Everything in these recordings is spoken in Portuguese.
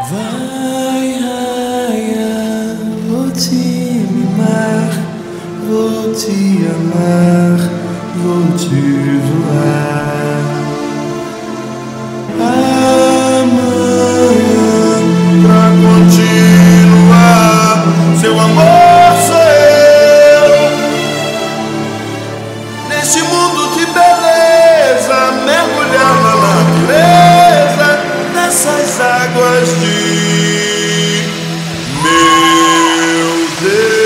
Vai, raia, vou te mimar, vou te amar, vou te voar. Amanhã, pra continuar, seu amor sou eu. Neste mundo de beleza, mergulhar na natureza, nessas águas de meu Deus.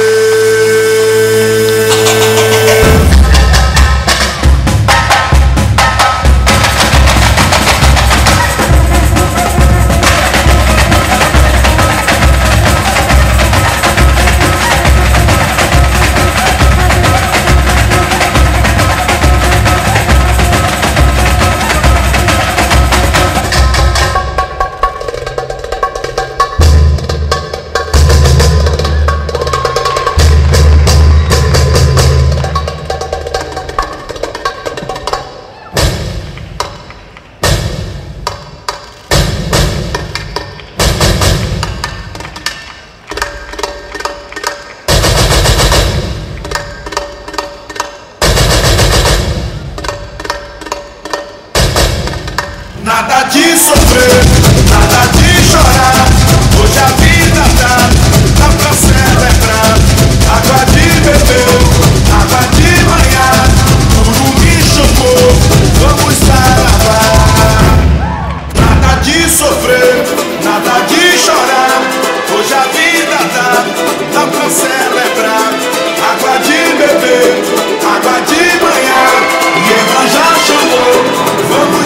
Nada de sofrer, nada de chorar. Hoje a vida dá pra celebrar. Água de beber, água de banhar. Tudo me chocou, vamos lavar. Nada de sofrer, nada de chorar. Hoje a vida dá pra celebrar. Água de beber, água de banhar. E ela já chamou, vamos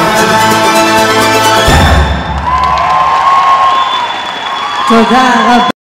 lavar. תודה רבה.